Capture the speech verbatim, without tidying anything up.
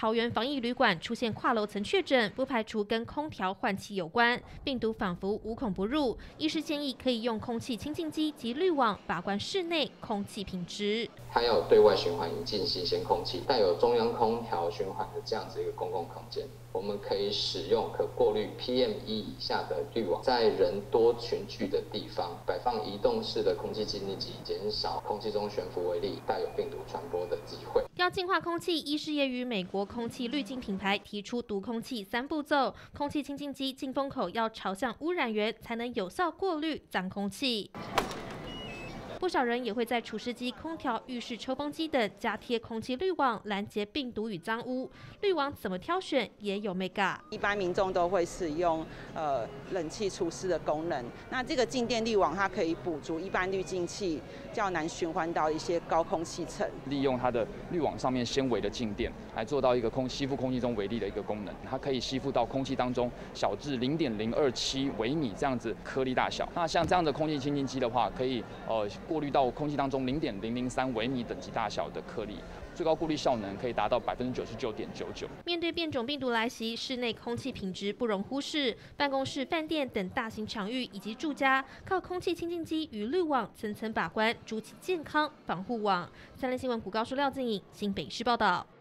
桃园防疫旅馆出现跨楼层确诊，不排除跟空调换气有关，病毒仿佛无孔不入。医师建议可以用空气清净机及滤网把关室内空气品质。 它要有对外循环引进新鲜空气，带有中央空调循环的这样子一个公共空间，我们可以使用可过滤 P M 一 以下的滤网，在人多群聚的地方摆放移动式的空气清净机，减少空气中悬浮微粒带有病毒传播的机会。 要净化空气，医师也与美国空气滤净品牌提出读空气三步骤：空气清净机进风口要朝向污染源，才能有效过滤脏空气。不少人也会在除湿机、空调、浴室抽风机等加贴空气滤网，拦截病毒与脏污。滤网怎么挑选也有眉角。 一般民众都会使用呃冷气除湿的功能，那这个静电滤网它可以补足一般滤净器较难循环到一些高空气层， 利用它的滤网上面纤维的静电，来做到一个空吸附空气中微粒的一个功能。它可以吸附到空气当中小至零点零二七微米这样子颗粒大小。那像这样的空气清净机的话，可以呃过滤到空气当中零点零零三微米等级大小的颗粒，最高过滤效能可以达到百分之九十九点九九。 面对变种病毒来袭，室内空气品质不容忽视。办公室、饭店等大型场域以及住家，靠空气清净机与滤网层层把关，筑起健康防护网。三立新闻古高书廖静颖，新北市报道。